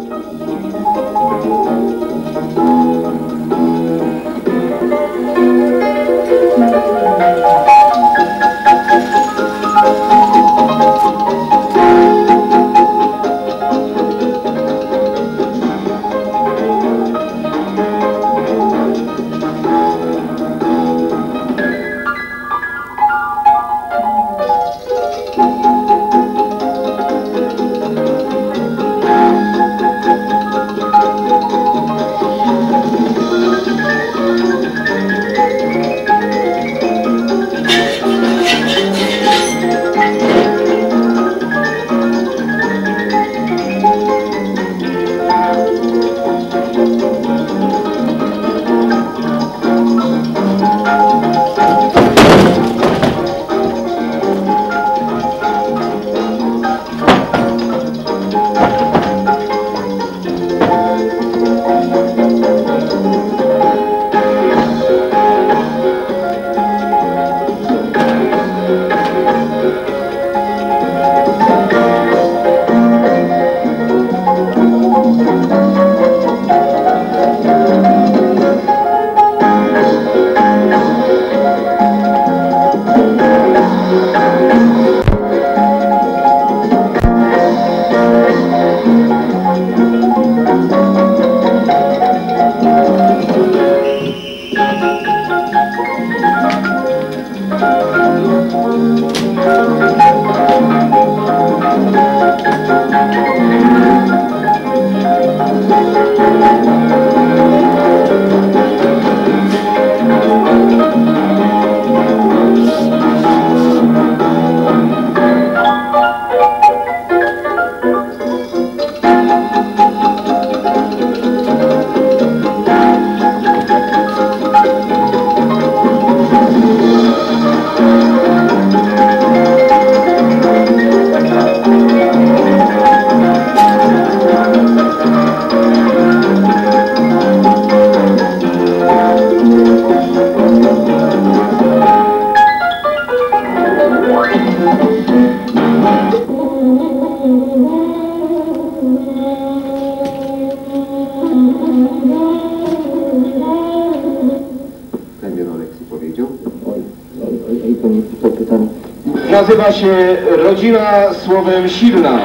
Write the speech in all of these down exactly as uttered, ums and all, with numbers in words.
Nazywa się rodzina słowem silna.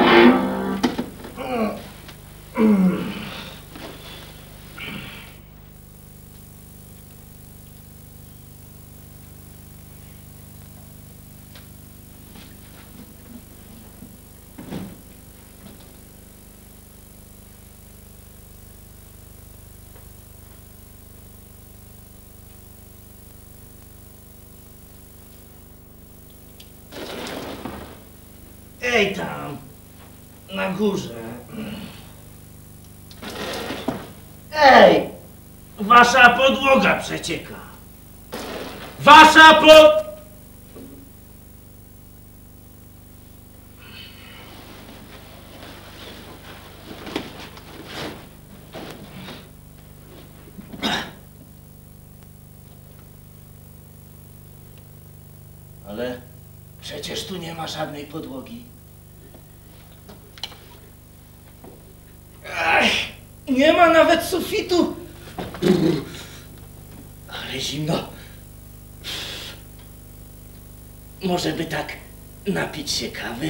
Ej tam, na górze. Ej, wasza podłoga przecieka. Wasza pod... Ale przecież tu nie ma żadnej podłogi. Ech, nie ma nawet sufitu. Ale zimno. Może by tak napić się kawy?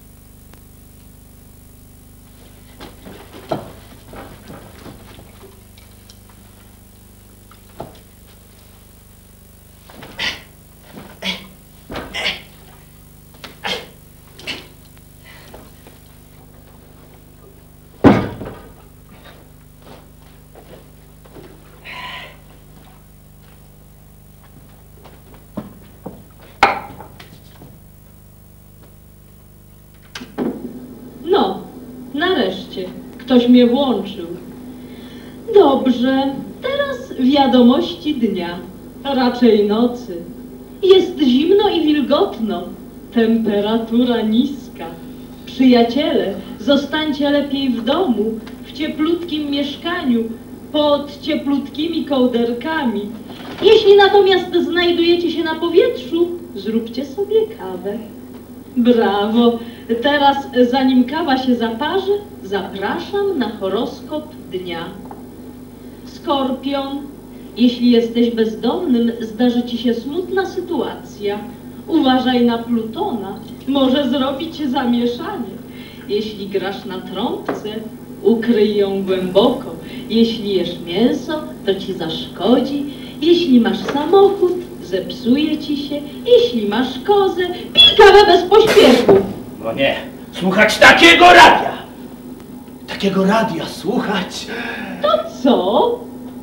Nareszcie ktoś mnie włączył. Dobrze, teraz wiadomości dnia, raczej nocy. Jest zimno i wilgotno, temperatura niska. Przyjaciele, zostańcie lepiej w domu, w cieplutkim mieszkaniu, pod cieplutkimi kołderkami. Jeśli natomiast znajdujecie się na powietrzu, zróbcie sobie kawę. Brawo! Teraz, zanim kawa się zaparzy, zapraszam na horoskop dnia. Skorpion, jeśli jesteś bezdomnym, zdarzy ci się smutna sytuacja. Uważaj na Plutona, może zrobić zamieszanie. Jeśli grasz na trąbce, ukryj ją głęboko. Jeśli jesz mięso, to ci zaszkodzi. Jeśli masz samochód, zepsuje ci się. Jeśli masz kozę, pij kawę bez pośpiechu. No nie, słuchać takiego radia! Takiego radia słuchać, To co?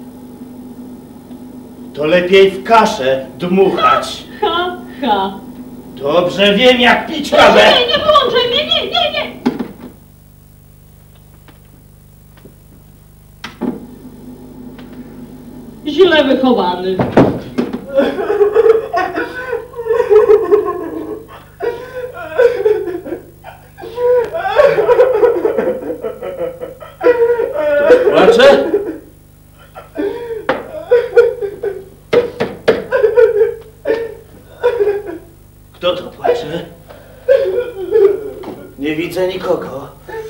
to lepiej w kaszę dmuchać. Ha, ha. Dobrze wiem, jak pić Proszę, kawę. nie, nie wyłączaj mnie, nie, nie, nie. Źle wychowany. Płacze? Kto to płacze? Nie widzę nikogo.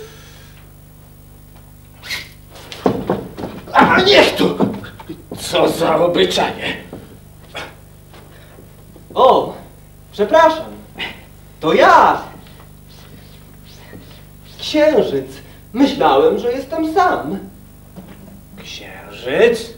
A niech tu! Co za obyczaje! O, przepraszam. To ja. Księżyc. Myślałem, że jestem sam. Księżyc?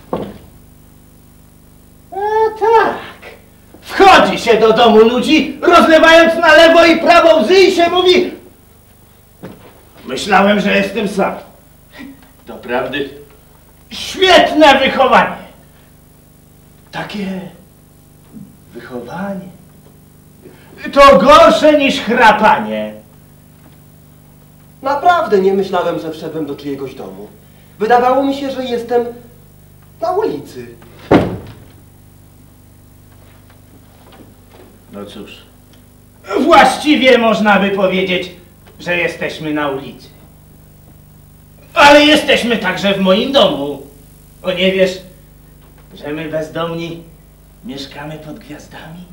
A tak. Wchodzi się do domu ludzi, rozlewając na lewo i prawo łzy i się mówi: myślałem, że jestem sam. Doprawdy, świetne wychowanie. Takie wychowanie to gorsze niż chrapanie. Naprawdę nie myślałem, że wszedłem do czyjegoś domu. Wydawało mi się, że jestem na ulicy. No cóż, właściwie można by powiedzieć, że jesteśmy na ulicy. Ale jesteśmy także w moim domu. O, nie wiesz, że my bezdomni mieszkamy pod gwiazdami?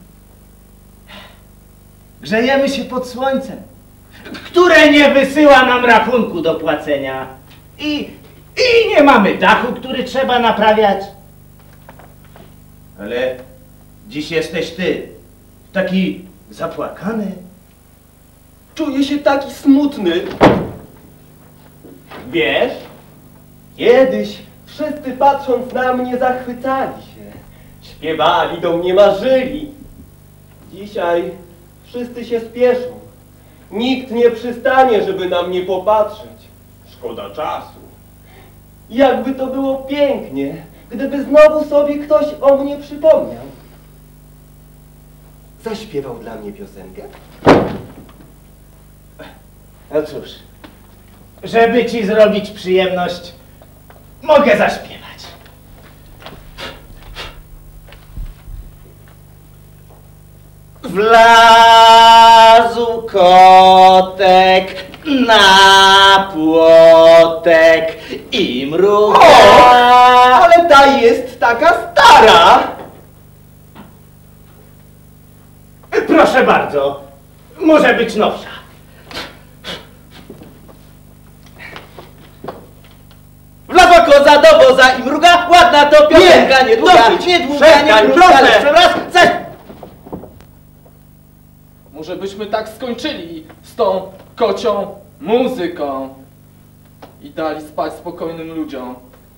Grzejemy się pod słońcem, które nie wysyła nam rachunku do płacenia. I, i nie mamy dachu, który trzeba naprawiać. Ale dziś jesteś ty, taki zapłakany. Czuję się taki smutny. Wiesz? Kiedyś wszyscy patrząc na mnie zachwycali się. Śpiewali, do mnie marzyli. Dzisiaj wszyscy się spieszą. Nikt nie przystanie, żeby na mnie popatrzeć. Szkoda czasu. Jakby to było pięknie, gdyby znowu sobie ktoś o mnie przypomniał. Zaśpiewał dla mnie piosenkę? No cóż, żeby ci zrobić przyjemność, mogę zaśpiewać. Wlazł kotek na płotek i mruga. O, ale ta jest taka stara! Proszę bardzo, może być nowsza. Wlazła koza do woza i mruga, ładna to piosenka, nie, nie długa, dosyć, nie długa, przestań, nie krótka, proszę. jeszcze raz, zaś... Może byśmy tak skończyli z tą kocią muzyką i dali spać spokojnym ludziom.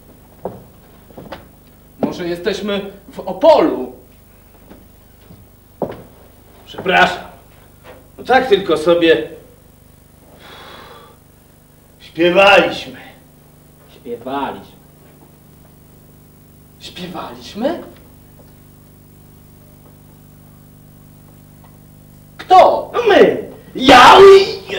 Może jesteśmy w Opolu. Przepraszam. No tak tylko sobie śpiewaliśmy. Śpiewaliśmy. Śpiewaliśmy? Kto? No my! Ja i...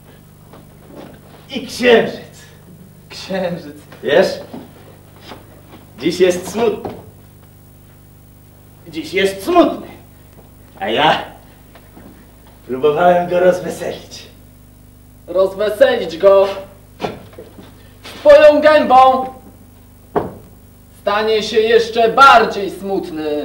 i księżyc. Księżyc. Wiesz? Dziś jest smutny. Dziś jest smutny. A ja próbowałem go rozweselić. Rozweselić go twoją gębą. Stanie się jeszcze bardziej smutny.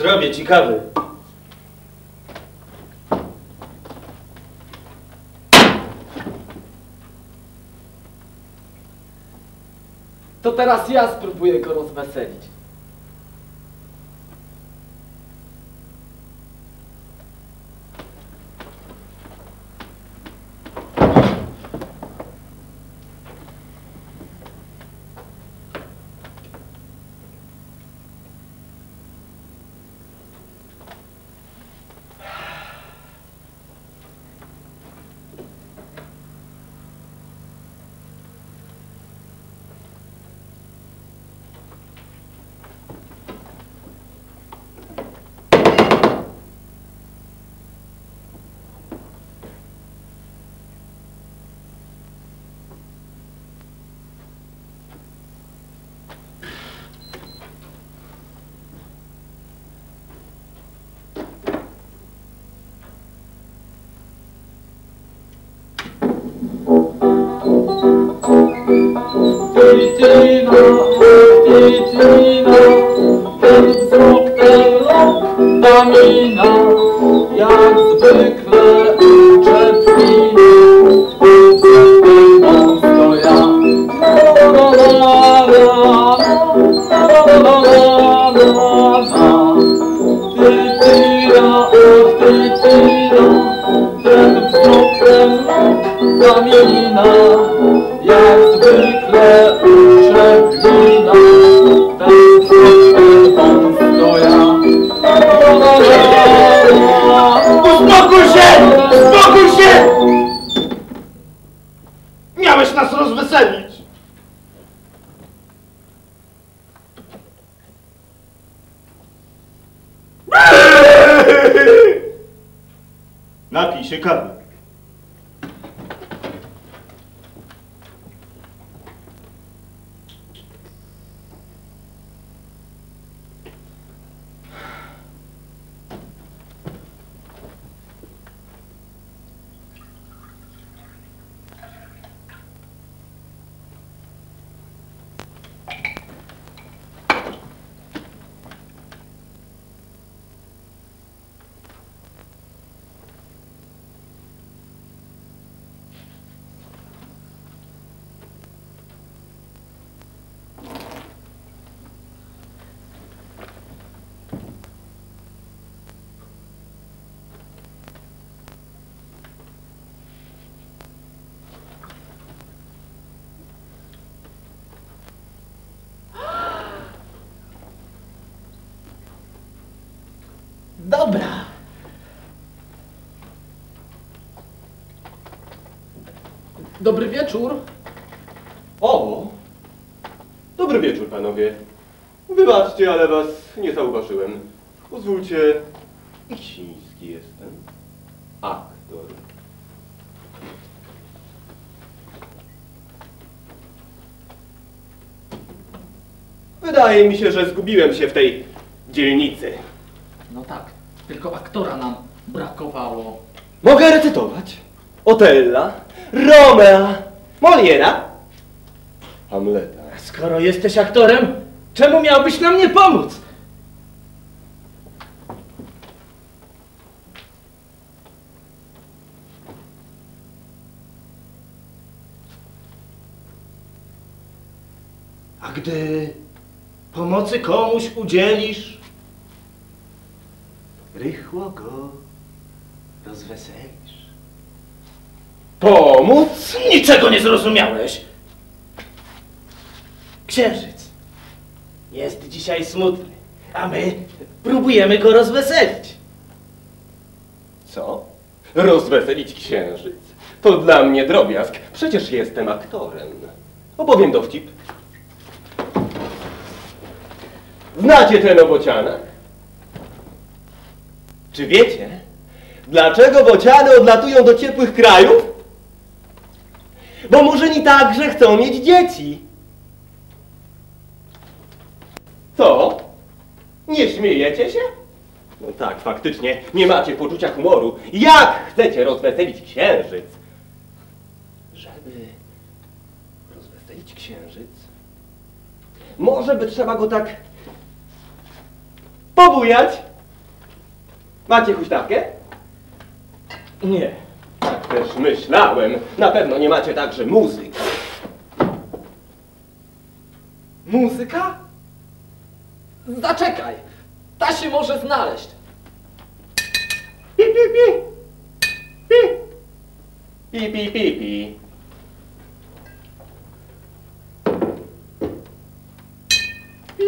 Zrobię ci kawy. To teraz ja spróbuję go rozweselić. Titina, Titina, ten wzrok, ten tamina, jak zwykle czepina, on stoja. La la la la, la la la la la. Titina, Titina, ten wzrok, ten tamina, jak zwykle przeklina, ten on stoja. Uspokój się! Uspokój się! Miałeś nas rozweselić. Napij się kawy. Dobra. Dobry wieczór. O! Dobry wieczór, panowie. Wybaczcie, ale was nie zauważyłem. Pozwólcie, Iksiński jestem. Aktor. Wydaje mi się, że zgubiłem się w tej dzielnicy. No tak, tylko aktora nam brakowało. Mogę recytować Otella, Romea, Moliera, Hamleta. Skoro jesteś aktorem, czemu miałbyś nam nie pomóc? A gdy pomocy komuś udzielisz, rychło go rozweselisz. Pomóc? Niczego nie zrozumiałeś. Księżyc jest dzisiaj smutny, a my próbujemy go rozweselić. Co? Rozweselić księżyc? To dla mnie drobiazg. Przecież jestem aktorem. Opowiem dowcip. Znacie ten o bocianach? Czy wiecie, dlaczego bociany odlatują do ciepłych krajów? Bo murzyni także chcą mieć dzieci. Co? Nie śmiejecie się? No tak, faktycznie, nie macie poczucia humoru. Jak chcecie rozweselić księżyc? Żeby rozweselić księżyc, może by trzeba go tak pobujać Macie huśtawkę? Nie. Tak też myślałem. Na pewno nie macie także muzyki. Muzyka? Zaczekaj. Ta się może znaleźć. Pi, pi, pi. Pi. Pi, pi, pi, pi. Pi.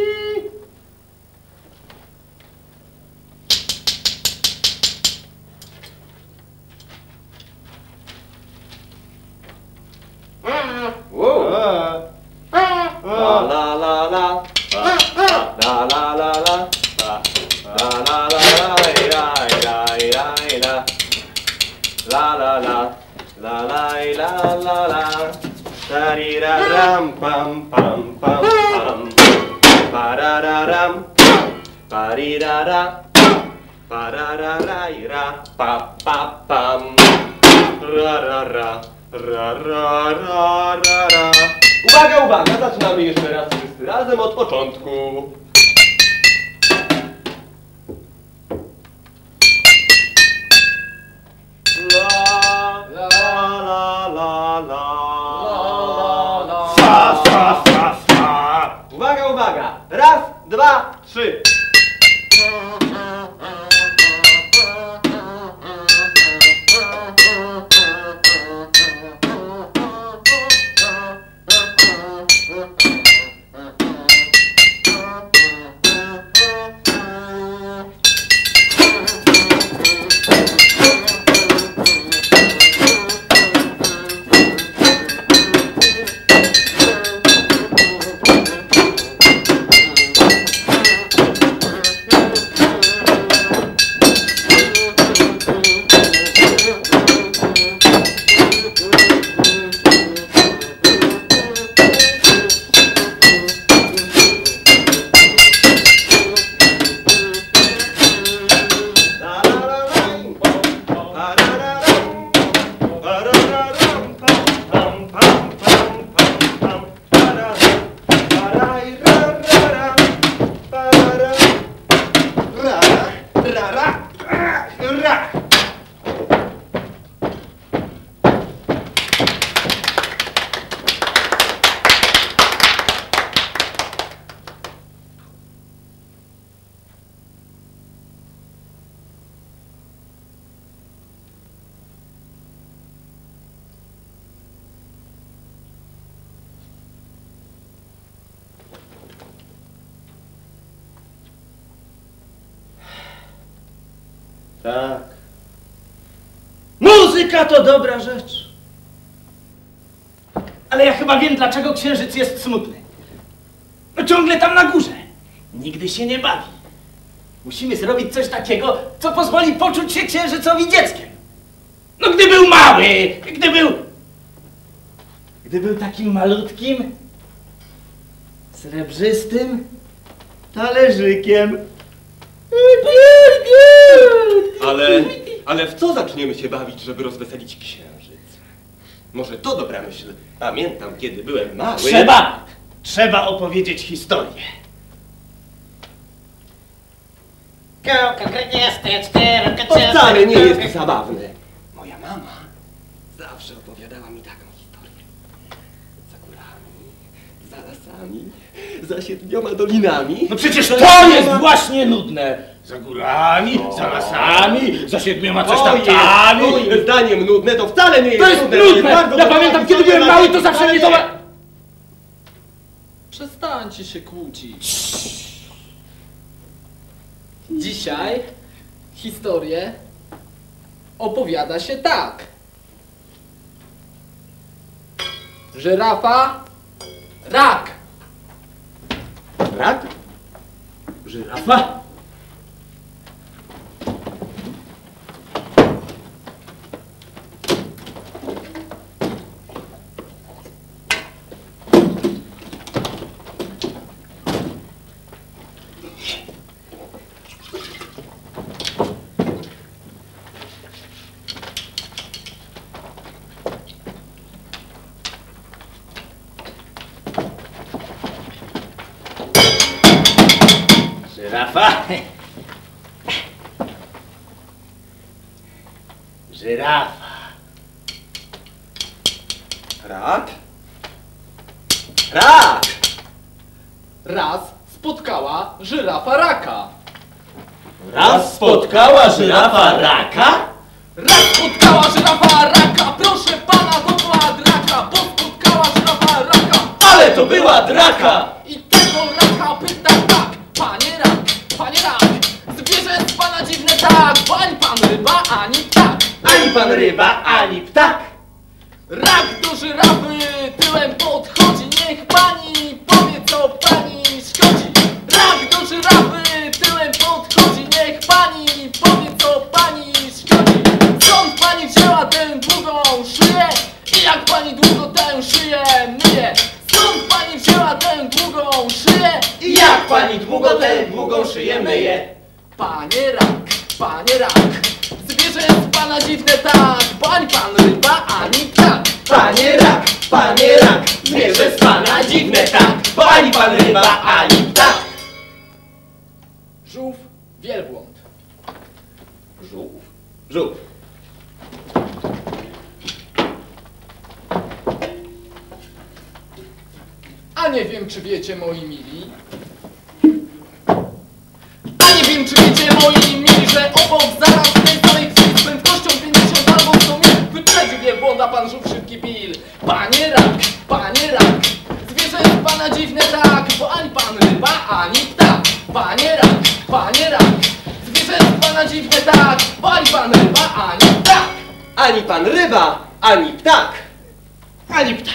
Wow. La la la la. La la la la. La la la la la la la. La la la. La la la la la. Tariraram pam pam pam pam. Parararam. Parirara. Pararara pa pa pam. Ra ra ra. Ra ra ra ra ra. Uwaga, uwaga, zaczynamy jeszcze raz wszyscy razem od początku. La la la la la la. Fa, fa, fa, fa. Uwaga, uwaga! Raz, dwa, trzy. Tak. Muzyka to dobra rzecz. Ale ja chyba wiem, dlaczego księżyc jest smutny. No ciągle tam na górze. Nigdy się nie bawi. Musimy zrobić coś takiego, co pozwoli poczuć się księżycowi dzieckiem. No gdy był mały, gdy był... Gdy był takim malutkim, srebrzystym talerzykiem. Ale, ale w co zaczniemy się bawić, żeby rozweselić księżyc? Może to dobra myśl. Pamiętam, kiedy byłem mały... Trzeba, trzeba opowiedzieć historię. To wcale nie jest zabawne. Moja mama zawsze opowiadała mi taką historię. Za górami, za lasami, za siedmioma dolinami. No przecież to jest właśnie nudne. Za górami, za lasami, za siedmioma coś tam tam. Moim zdaniem nudne to wcale nie jest To jest nudne. nudne! bardzo Ja dobra pamiętam, kiedy historia, byłem mały, to ale zawsze mnie to... wcale nie. Przestańcie się kłócić. Dzisiaj historię opowiada się tak. Żyrafa, rak. Rak? Żyrafa? Żyrafa? żyrafa. Rak? Rak! Raz spotkała żyrafa raka. Raz spotkała żyrafa raka? Raz spotkała żyrafa raka, proszę pana, to była draka, bo spotkała żyrafa raka. Ale to była draka! I tego raka pyta tak, panie rak, panie rak, zwierzę z pana dziwne tak, bo ani pan ryba, ani ptak. Ani pan ryba, ani ptak! Rak do żyrafy tyłem podchodzi, niech pani powie, co pani szkodzi. Rak do żyrafy tyłem podchodzi, niech pani powie, co pani szkodzi. Skąd pani wzięła tę długą szyję i jak pani długo tę szyję myje? Skąd pani wzięła tę długą szyję I jak pani długo tę długą szyję myje? Panie rak, panie rak, zwierzę z pana dziwne tak, bo ani pan ryba, ani ptak. Panie rak, panie rak, zwierzę z pana dziwne tak, bo ani pan ryba, ani ptak. Żółw, wielbłąd. Żółw? Żółw. A nie wiem, czy wiecie, moi mili. A nie wiem, czy wiecie, moi mili, że obok zaraz w tej samej chwili z prędkością pięćdziesiąt albo sto mil wyprzedził wielbłąda pan żółw szybki Bill. Panie rak, panie rak, zwierzę z pana dziwne tak, bo ani pan ryba, ani ptak. Panie rak, panie rak, zwierzę z pana dziwne tak, bo ani pan ryba, ani ptak. Ani pan ryba, ani ptak. Ani ptak.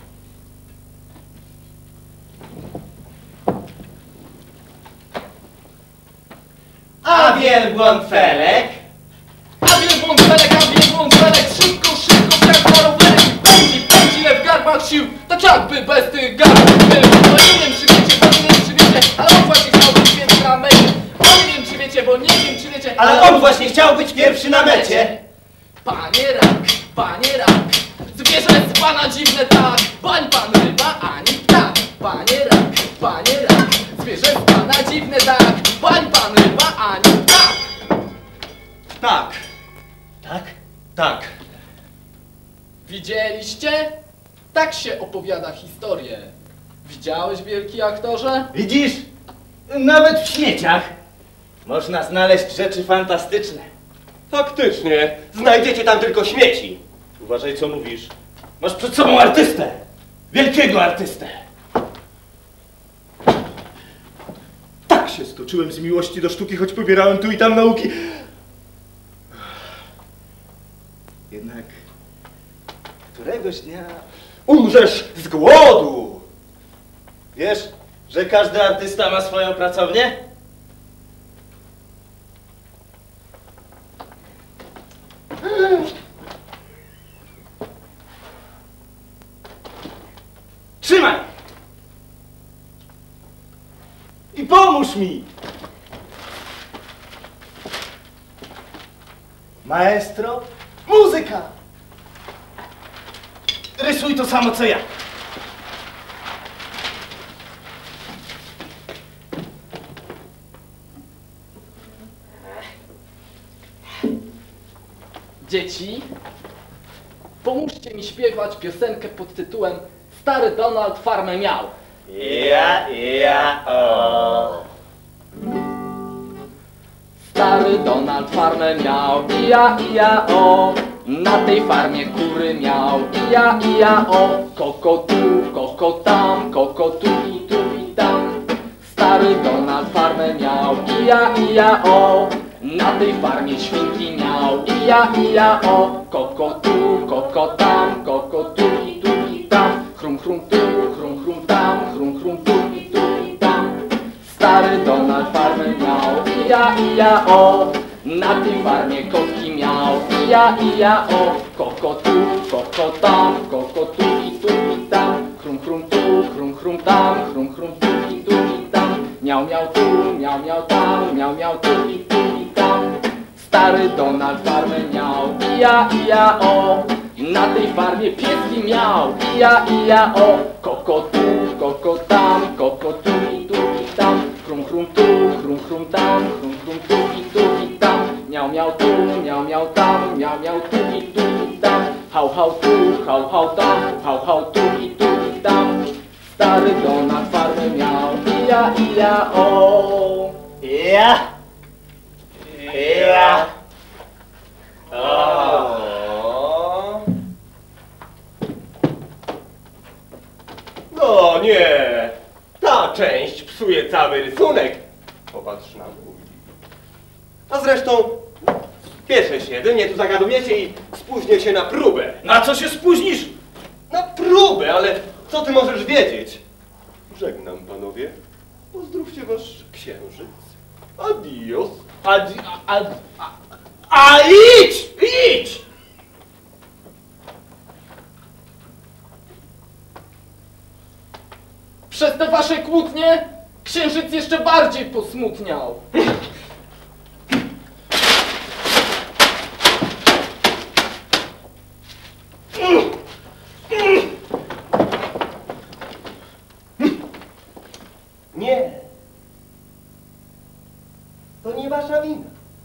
A wielbłąd Felek? A wielbłąd Felek, a wielbłąd Felek, szybko, szybko, jak na rowerek. Pędzi, pędzi, ile w garbach sił, tak jakby bez tych garbów był. Bo nie wiem, czy wiecie, bo nie wiem, czy wiecie, ale on właśnie chciał być pierwszy na mecie. Bo nie wiem, czy wiecie, bo nie wiem, czy wiecie, Ale on właśnie chciał być pierwszy na mecie. Panie rak, panie rak, zwierzę z pana dziwne tak, bo ani pan ryba, ani ptak. Panie rak, panie rak, zwierzę z pana dziwne tak, bo ani pan ryba, ani ptak. Tak. Tak? Tak. Widzieliście? Tak się opowiada historię. Widziałeś, wielki aktorze? Widzisz? Nawet w śmieciach można znaleźć rzeczy fantastyczne. Faktycznie. Znajdziecie tam tylko śmieci. Uważaj, co mówisz. Masz przed sobą artystę. Wielkiego artystę. Tak się stoczyłem z miłości do sztuki, choć pobierałem tu i tam nauki. Jednak któregoś dnia Umrzesz z głodu. wiesz, że każdy artysta ma swoją pracownię? Trzymaj! I pomóż mi! Maestro, muzyka! Rysuj to samo co ja. Dzieci, pomóżcie mi śpiewać piosenkę pod tytułem Stary Donald farmę miał. Ja, ja, o. Stary Donald farmę miał, ija, ija, o. Na tej farmie kury miał, ija, ija, o. Koko tu, koko tam, koko tu i tu i tam. Stary Donald farmę miał, ija, ija, o. Na tej farmie świnki miał, ija, ija, o. Koko tu, koko tam, koko tu i tu i tam. Chrum, chrum tu, chrum, chrum tam, chrum, chrum tu i tu i tam. Stary Donald farmę miał, ija, ija, o. Na tej farmie kotki miał, ija, ija, o. Koko tu, koko tam, koko tu i tu i tam. Chrum, chrum tu, chrum, chrum tam, chrum, chrum tu i tu i tam. Miał, miał tu, miał, miał tam, miał, miał tu i tu i tam. Stary Donald farmę miał, ija, ija, o. Na tej farmie pieski miał, ija, ija, o. Koko tu, koko tam, koko tu i tu i tam. Chrum, chrum tu, chrum, chrum tam, chrum, chrum tu i tu i tam. Miał, miał tu, miał, miał, miał tam, miał, miał tu i tu i tam. Hał, hał tu, hał, hał tam, hał, hał tu i tu i tam. Stary Donald farmę miał, ija, ija, o. Ja! Ja! O. No nie, ta część psuje cały rysunek. Popatrz na mój. A zresztą, spieszę się, wy mnie tu zagadujecie i spóźnię się na próbę. Na co się spóźnisz? Na próbę, ale co ty możesz wiedzieć? Żegnam, panowie. Pozdrówcie wasz księżyc. Adios. A, a, a, a, a idź! Idź! Przez te wasze kłótnie księżyc jeszcze bardziej posmutniał. Nie. To nie wasza wina.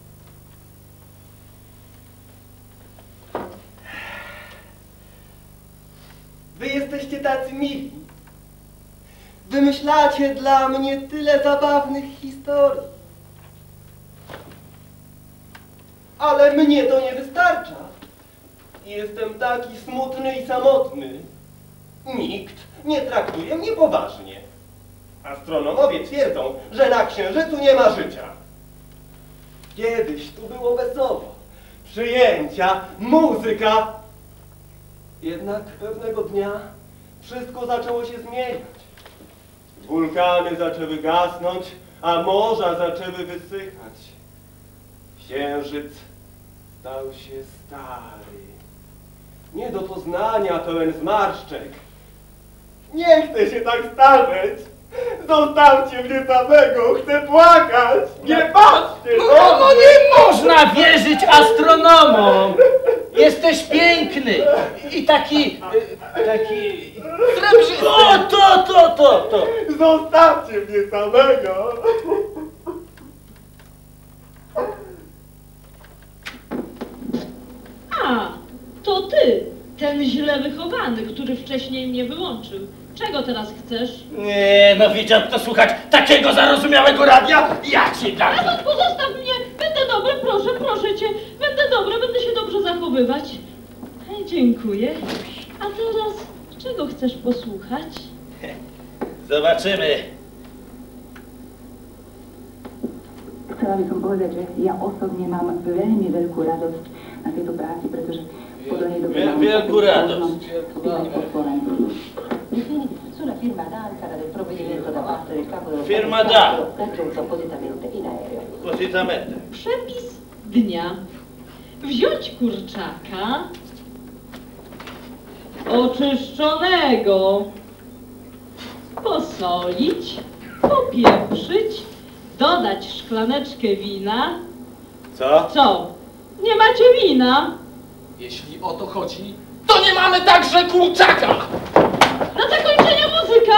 Wy jesteście tacy mili. Wymyślacie dla mnie tyle zabawnych historii. Ale mnie to nie wystarcza. Jestem taki smutny i samotny. Nikt nie traktuje mnie poważnie. Astronomowie twierdzą, że na Księżycu nie ma życia. Kiedyś tu było wesoło. Przyjęcia, muzyka. Jednak pewnego dnia wszystko zaczęło się zmieniać. Wulkany zaczęły gasnąć, a morza zaczęły wysychać. Księżyc stał się stary. Nie do poznania, pełen zmarszczek. Nie chcę się tak starzeć. Zostawcie mnie samego, chcę płakać. Nie patrzcie No, na no mnie. nie można wierzyć astronomom! Jesteś piękny i taki... y, taki... Srebrzysty! O, to, to, to, to! Zostawcie mnie samego. A, to ty, ten źle wychowany, który wcześniej mnie wyłączył. Czego teraz chcesz? Nie, no wiedział kto słuchać takiego zarozumiałego radia? Ja ci dam! Ewan, pozostaw mnie! Będę dobry, proszę, proszę cię. Będę dobra, będę się dobrze zachowywać. Hej, dziękuję. A teraz, czego chcesz posłuchać? Zobaczymy. Chcela by som povedať, že ja osobne mám veľmi veľkú radosť na tejto práci, pretože po dlhej dobe Wiel- mám wielku radosť. spívať po slovensku. Infine, sulla firma d'Ankara del provvedimento da parte del capo dello Firma Stato d'A. raggiunto appositamente in aereo. Positamente. Przepis dnia. Wziąć kurczaka oczyszczonego, posolić, popieprzyć, dodać szklaneczkę wina. Co? Co? Nie macie wina? Jeśli o to chodzi, to nie mamy także kurczaka! Na zakończenie muzyka!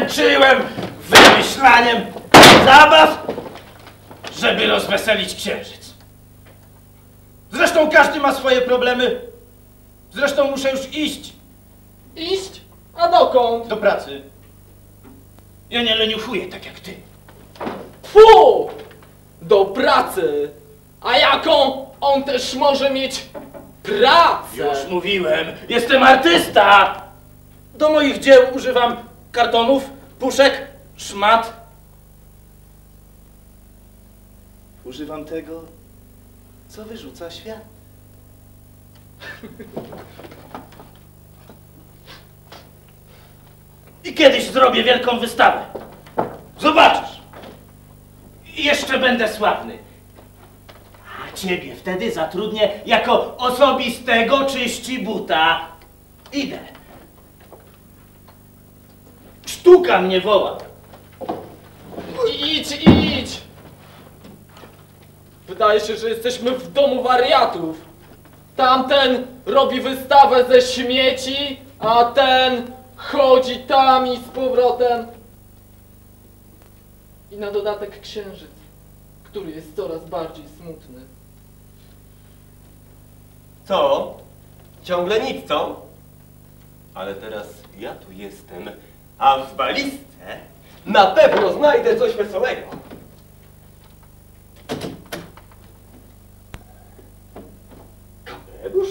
zmęczyłem wymyślaniem zabaw, żeby rozweselić księżyc. Zresztą każdy ma swoje problemy. Zresztą muszę już iść. Iść? A dokąd? Do pracy. Ja nie leniuchuję tak jak ty. Fu! Do pracy! A jaką on też może mieć pracę? Już mówiłem, jestem artysta! Do moich dzieł używam kartonów, puszek, szmat. Używam tego, co wyrzuca świat. I kiedyś zrobię wielką wystawę. Zobaczysz. I jeszcze będę sławny. A ciebie wtedy zatrudnię jako osobistego czyści buta. Idę. Sztuka mnie woła. Idź, idź! Wydaje się, że jesteśmy w domu wariatów. Tamten robi wystawę ze śmieci, a ten chodzi tam i z powrotem. I na dodatek księżyc, który jest coraz bardziej smutny. Co? Ciągle nic, co? Ale teraz ja tu jestem, a w walizce na pewno znajdę coś wesołego. Kapelusz?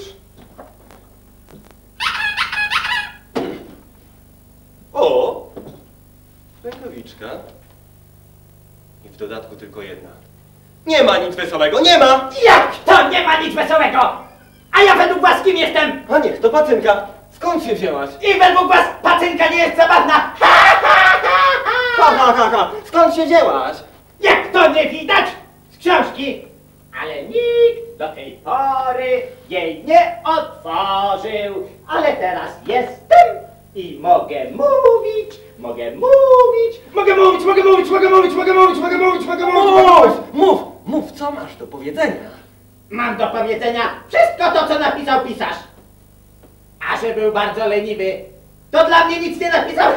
O! Rękawiczka. I w dodatku tylko jedna. Nie ma nic wesołego, nie ma! Jak to nie ma nic wesołego? A ja według was kim jestem? A niech to pacynka. Skąd się wzięłaś? I według was pacynka nie jest zabawna. Ha, ha, ha, Ha, ha, ha, ha. Skąd się wzięłaś? Jak to nie widać z książki? Ale nikt do tej pory jej nie otworzył. Ale teraz jestem i mogę mówić, mogę mówić, mogę mówić, mogę mówić, mogę mówić, mogę mówić, mogę mówić, mogę mówić, mogę mówić. Mów, mów, mów, co masz do powiedzenia? Mam do powiedzenia wszystko to, co napisał pisarz. A że był bardzo leniwy, to dla mnie nic nie napisał.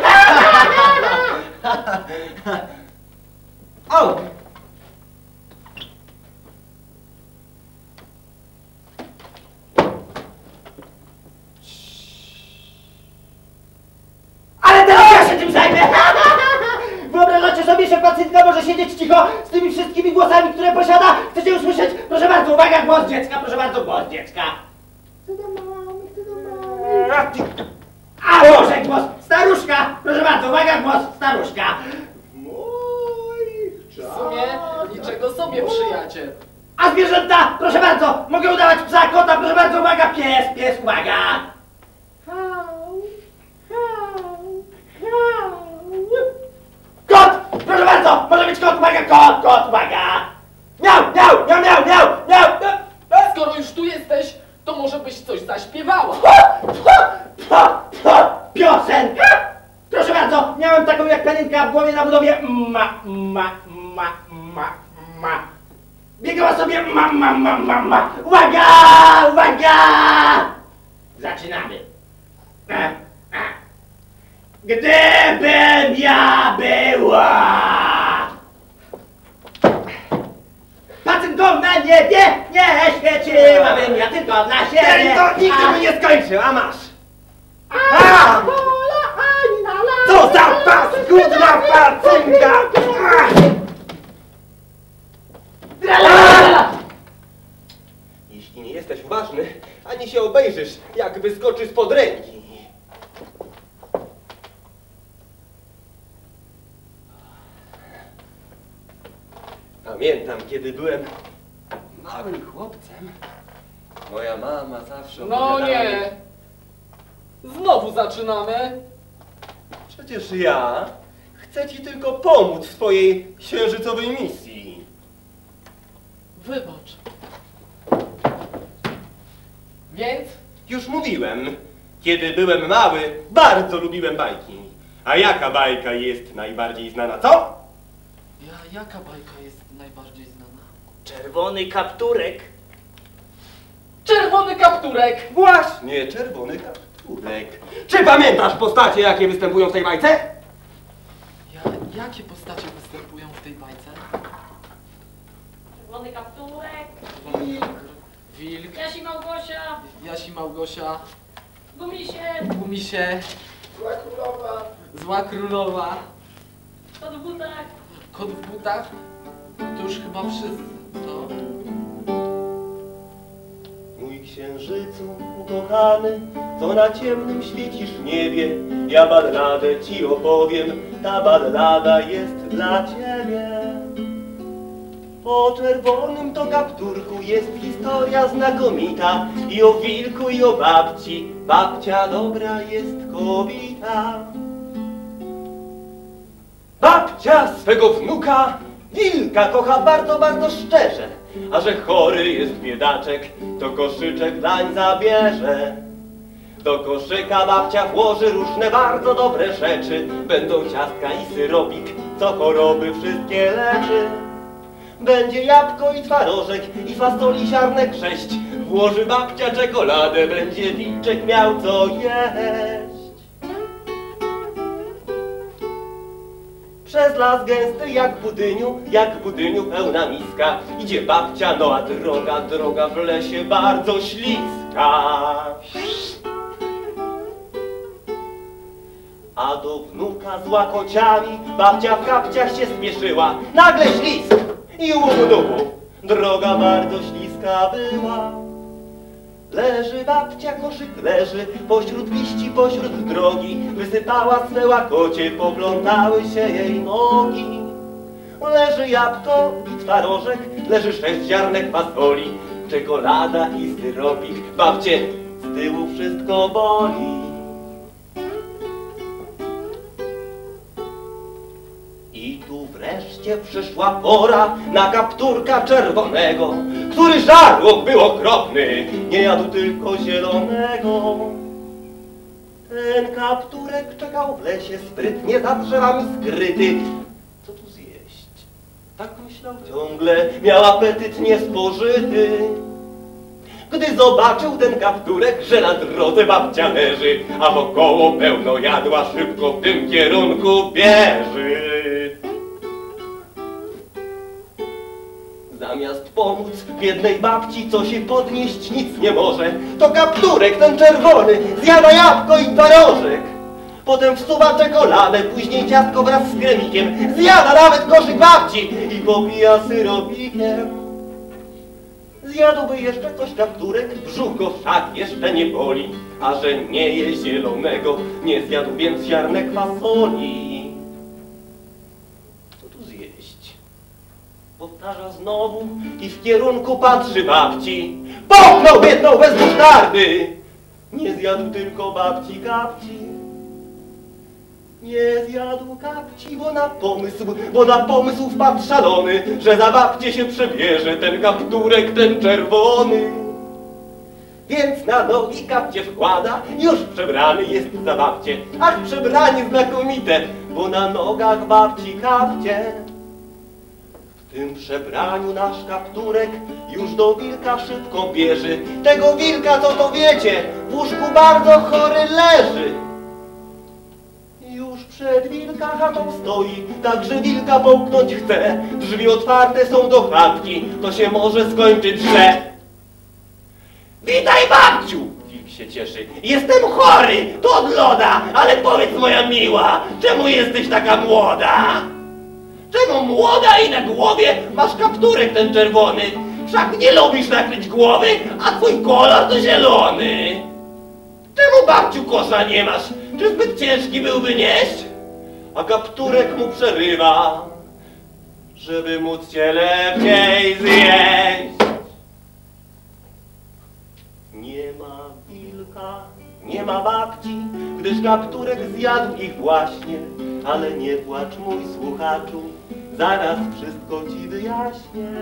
O! Ale teraz ja się tym zajmę! Wyobrażacie sobie, że pacynka może siedzieć cicho z tymi wszystkimi głosami, które posiada? Chcecie usłyszeć? Proszę bardzo, uwaga, głos dziecka, proszę bardzo, głos dziecka. Chcę do mamy, chcę do mamy. A może głos staruszka? Proszę bardzo, uwaga, głos staruszka. Moich W sumie niczego sobie, przyjaciel. A zwierzęta, proszę bardzo, mogę udawać psa, kota, proszę bardzo, uwaga, pies, pies, uwaga. Hał, hał, hał. Kot, proszę bardzo, może być kot, uwaga, kot, kot, uwaga. Miau, miau, miau, miau, miau, miau. Skoro już tu jesteś, to może byś coś zaśpiewała. Piosenka? Proszę bardzo, miałem taką jak panienka w głowie na budowie ma, ma, ma, ma, ma. Biegała sobie ma, ma, ma, ma, ma. Uwaga, uwaga! Zaczynamy. E, e. Gdybym ja była pacynką na niebie, nie świeciłabym ja tylko dla siebie. Ten to nigdy by nie skończył, a masz! A! Co za paskudna pacynka! Jeśli nie jesteś uważny, ani się obejrzysz, jak wyskoczy spod ręki. Pamiętam, kiedy byłem małym chłopcem, moja mama zawsze No opowiadała mi- nie. Znowu zaczynamy. Przecież ja chcę ci tylko pomóc w twojej księżycowej misji. Wybacz. Więc? Już mówiłem, kiedy byłem mały, bardzo lubiłem bajki. A jaka bajka jest najbardziej znana, co? Ja, jaka bajka jest najbardziej znana? Czerwony kapturek. Czerwony kapturek! Właśnie, czerwony kapturek. Czy pamiętasz postacie, jakie występują w tej bajce? Jakie postacie występują w tej bajce? Czerwony kapturek, Wilk. Wilk. Jasi Małgosia, Jasi Małgosia. Gumisie, Gumisie. Zła królowa. Zła królowa. kot w butach. Kot w butach. To już chyba wszyscy. No. Mój księżycu ukochany, co na ciemnym świecisz niebie, ja balladę ci opowiem, ta ballada jest dla ciebie. O czerwonym to kapturku jest historia znakomita, i o wilku, i o babci, babcia dobra jest kobieta. Babcia swego wnuka, wilka, kocha bardzo, bardzo szczerze, a że chory jest biedaczek, to koszyczek dlań zabierze. Do koszyka babcia włoży różne bardzo dobre rzeczy, będą ciastka i syropik, co choroby wszystkie leczy. Będzie jabłko i twarożek, i fasoli ziarnek sześć, włoży babcia czekoladę, będzie wilczek miał co jeść. Przez las gęsty jak w budyniu, jak w budyniu pełna miska, idzie babcia, no a droga, droga w lesie bardzo śliska. A do wnuka z łakociami babcia w kapciach się spieszyła. Nagle ślisk i łubu dubu, droga bardzo śliska była. Leży babcia, koszyk leży, pośród liści, pośród drogi, wysypała swe łakocie, poplątały się jej nogi. Leży jabłko i twarożek, leży sześć ziarnek fasoli, czekolada i syropik, babcie z tyłu wszystko boli. I tu wreszcie przyszła pora na kapturka czerwonego, który żarłok był okropny, nie jadł tylko zielonego. Ten kapturek czekał w lesie sprytnie za drzewami skryty. Co tu zjeść? Tak myślał ciągle, miał apetyt niespożyty. Gdy zobaczył ten kapturek, że na drodze babcia leży, a wokoło pełno jadła, szybko w tym kierunku bieży. Zamiast pomóc biednej babci, co się podnieść nic nie może, to kapturek ten czerwony zjada jabłko i twarożek. Potem wsuwa czekoladę, później ciastko wraz z kremikiem, zjada nawet koszyk babci i popija syropikiem. Zjadłby jeszcze coś kapturek, brzuch go wszak jeszcze nie boli, a że nie je zielonego, nie zjadł więc ziarnek fasoli. Co tu zjeść? Powtarza znowu i w kierunku patrzy babci. Połknął biedną bez musztardy! Nie zjadł tylko babci kapci. Nie zjadł kapci, bo na pomysł, bo na pomysł wpadł szalony, że za babcię się przebierze ten kapturek, ten czerwony. Więc na nogi kapcie wkłada, już przebrany jest za babcię. Ach, przebranie znakomite, bo na nogach babci kapcie. W tym przebraniu nasz kapturek już do wilka szybko bierze. Tego wilka, co to wiecie, w łóżku bardzo chory leży. Już przed wilka chatą stoi, także wilka połknąć chce. Drzwi otwarte są do chatki, to się może skończyć źle. Witaj babciu! Wilk się cieszy. Jestem chory, to od loda, ale powiedz moja miła, czemu jesteś taka młoda? Czemu młoda i na głowie masz kapturek ten czerwony? Wszak nie lubisz nakryć głowy, a twój kolor to zielony. Czemu babciu kosza nie masz? Czy zbyt ciężki byłby nieść? A kapturek mu przerywa, żeby móc cię lepiej zjeść. Nie ma wilka, nie ma babci, gdyż kapturek zjadł ich właśnie. Ale nie płacz, mój słuchaczu, zaraz wszystko ci wyjaśnię.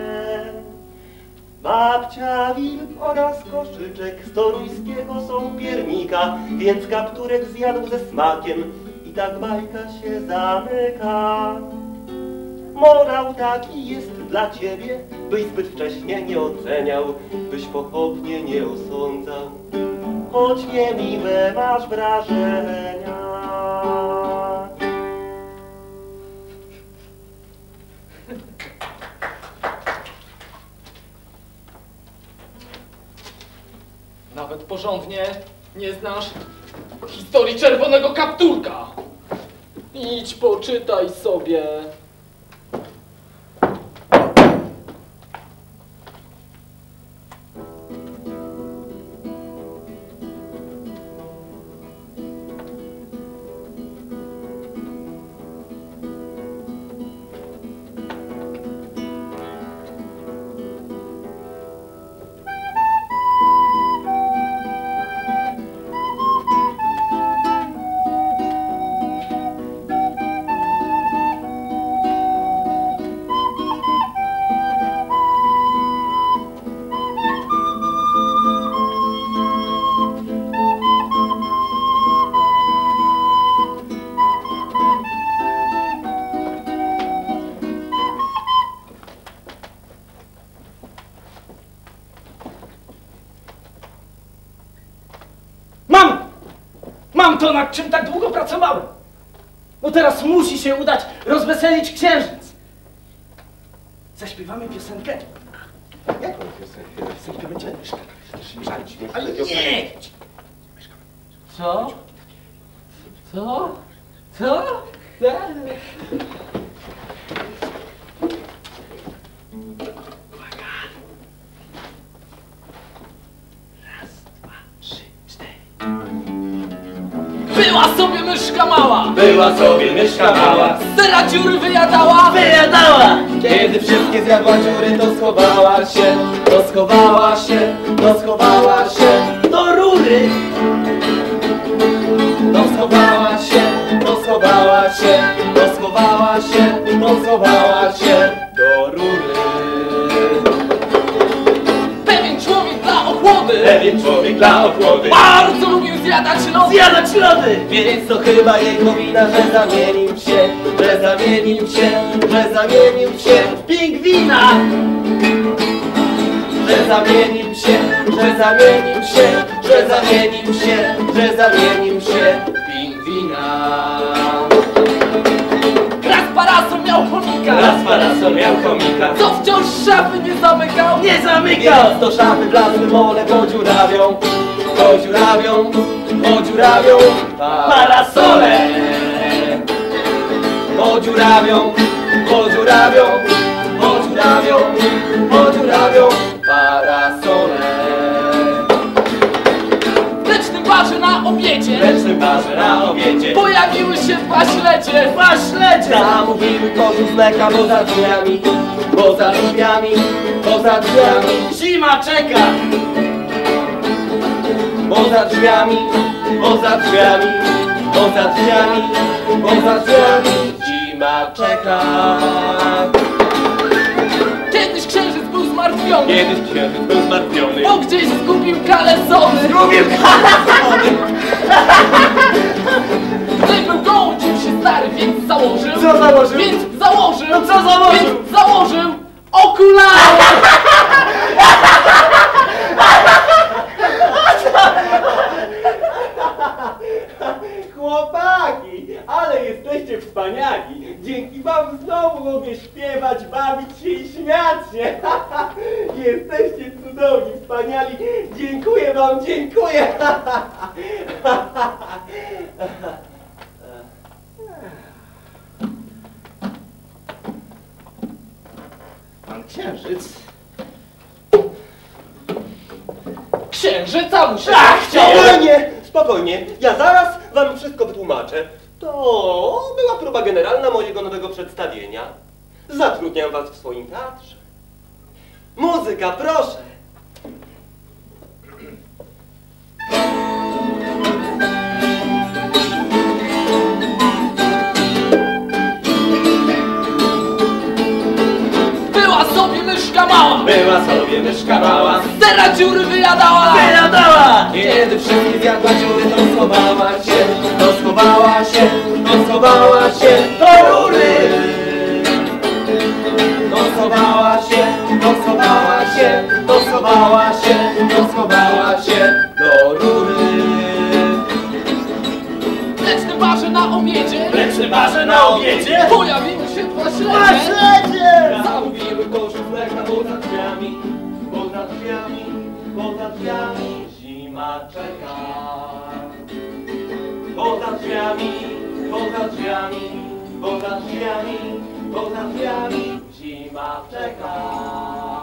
Babcia, wilk oraz koszyczek z toruńskiego są piernika, więc kapturek zjadł ze smakiem i tak bajka się zamyka. Morał taki jest dla ciebie, byś zbyt wcześnie nie oceniał, byś pochopnie nie osądzał, choć niemiłe masz wrażenia. Nawet porządnie nie znasz historii czerwonego kapturka. Idź, poczytaj sobie. Mam to, nad czym tak długo pracowałem. No teraz musi się udać rozweselić księżyc. Zaśpiewamy piosenkę. Jaką piosenkę? Piosenkę będziemy mieszkać. Żalić, nie? Ale nie! Co? Co? Co? Była sobie myszka mała, Była sobie myszka mała, z sera dziury wyjadała, Wyjadała! kiedy wszystkie zjadła dziury, to schowała się, to schowała się, to schowała się Do rury! to schowała się, to schowała się, to schowała się, to schowała się do rury. pewien człowiek dla ochłody Pewien człowiek dla ochłody bardzo lubił zjadać lody. Zjadać lody! Więc to chyba jego wina, że zamienił się, że zamienił się, że zamienił się w pingwina. Że zamienił się, że zamienił się, że zamienił się, że zamienił się w pingwina. Raz parasol miał chomika, Raz parasol miał chomika, co wciąż szafy nie zamykał. Nie zamykał! więc do szafy wlazły mole, podziurawią, podziurawią, podziurawią parasole. Podziurawią, podziurawią, podziurawią, podziurawią parasole. W lecznym barze na obiedzie W lecznym barze na obiedzie pojawiły się dwa śledzie. Dwa śledzie! zamówiły kożuch z mleka, bo za drzwiami, bo za drzwiami, bo za drzwiami, Zima czeka! bo za drzwiami, bo za drzwiami, bo za drzwiami, bo za drzwiami zima czeka. Kiedyś księżyc był zmartwiony, Kiedyś księżyc był zmartwiony, bo gdzieś zgubił kalesony. Lubię Gdy był gołąb, czuł się stary, więc założył. Co założył? Więc założył. No co założył? Więc założył okulary. Chłopaki, ale jesteście wspaniali. Dzięki wam znowu mogę śpiewać, bawić się i śmiać się. Jesteście cudowni, wspaniali. Dziękuję wam, dziękuję. Pan księżyc. Księżyca mu się Ach, chciało. Spokojnie, spokojnie. Ja zaraz wam wszystko wytłumaczę. To była próba generalna mojego nowego przedstawienia. Zatrudniam was w swoim teatrze. Muzyka, proszę. Była sobie myszka mała, Była sobie myszka mała, z sera dziury wyjadała. Wyjadała! kiedy wszystkie zjadła dziury, to schowała się, to schowała się, to schowała się do rury. To schowała się, to schowała się, to schowała się, to schowała się do rury. W lecznym barze na obiedzie W lecznym barze na obiedzie pojawiły się dwa Dwa śledzie. śledzie! Zamówiły koszów mleka, bo za drzwiami, bo za drzwiami, bo za drzwiami zima zima czeka. Poza drzwiami, poza drzwiami, poza drzwiami, poza drzwiami zima czeka.